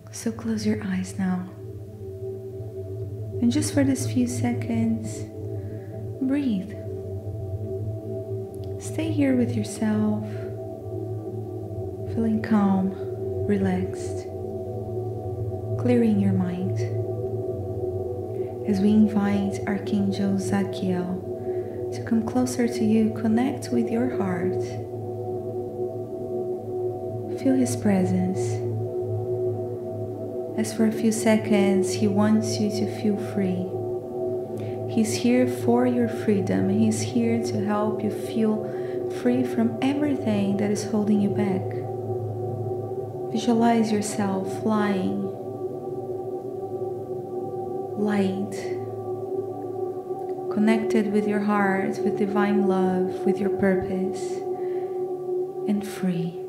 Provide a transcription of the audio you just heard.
So close your eyes now. And just for this few seconds, breathe. Stay here with yourself, feeling calm, relaxed, clearing your mind. As we invite Archangel Zadkiel to come closer to you, connect with your heart. Feel his presence. As for a few seconds, he wants you to feel free. He's here for your freedom. He's here to help you feel free from everything that is holding you back. Visualize yourself flying, light, connected with your heart, with divine love, with your purpose, and free.